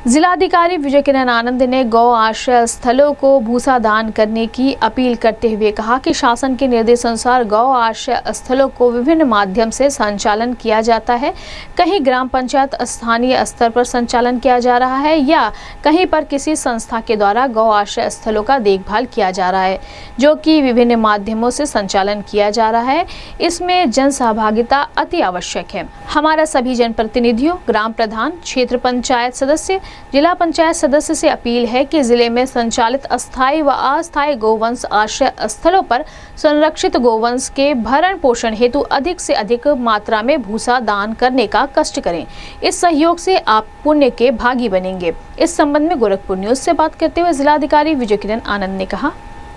जिलाधिकारी विजय किरण आनंद ने गौ आश्रय स्थलों को भूसा दान करने की अपील करते हुए कहा कि शासन के निर्देशानुसार गौ आश्रय स्थलों को विभिन्न माध्यम से संचालन किया जाता है। कहीं ग्राम पंचायत स्थानीय स्तर पर संचालन किया जा रहा है या कहीं पर किसी संस्था के द्वारा गौ आश्रय स्थलों का देखभाल किया जा रहा है, जो कि विभिन्न माध्यमों से संचालन किया जा रहा है। इसमें जन सहभागिता अति आवश्यक है। हमारा सभी जनप्रतिनिधियों, ग्राम प्रधान, क्षेत्र पंचायत सदस्य, जिला पंचायत सदस्य से अपील है कि जिले में संचालित अस्थायी व अस्थायी गोवंश आश्रय स्थलों पर संरक्षित गोवंश के भरण पोषण हेतु अधिक से अधिक मात्रा में भूसा दान करने का कष्ट करें। इस सहयोग से आप पुण्य के भागी बनेंगे। इस संबंध में गोरखपुर न्यूज से बात करते हुए जिलाधिकारी विजय किरण आनंद ने कहा,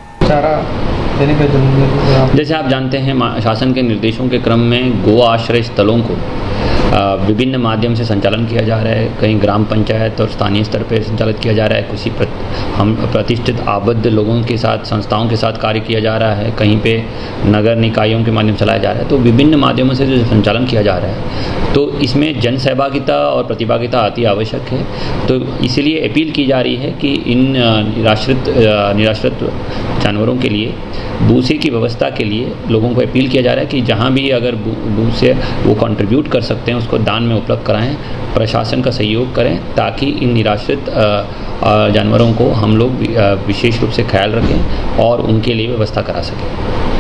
जैसे आप जानते हैं, शासन के निर्देशों के क्रम में गो आश्रय स्थलों को विभिन्न माध्यम से संचालन किया जा रहा है। कहीं ग्राम पंचायत और स्थानीय स्तर पर संचालित किया जा रहा है, किसी हम प्रतिष्ठित आबद्ध लोगों के साथ, संस्थाओं के साथ कार्य किया जा रहा है, कहीं पे नगर निकायों के माध्यम से चलाया जा रहा है। तो विभिन्न माध्यमों से जो संचालन किया जा रहा है, तो इसमें जन सहभागिता और प्रतिभागिता अति आवश्यक है। तो इसलिए अपील की जा रही है कि इन निराश्रित जानवरों के लिए भूसे की व्यवस्था के लिए लोगों को अपील किया जा रहा है कि जहाँ भी अगर भूसे वो कंट्रीब्यूट कर सकते हैं, उसको दान में उपलब्ध कराएं, प्रशासन का सहयोग करें, ताकि इन निराश्रित जानवरों को हम लोग विशेष रूप से ख्याल रखें और उनके लिए व्यवस्था करा सकें।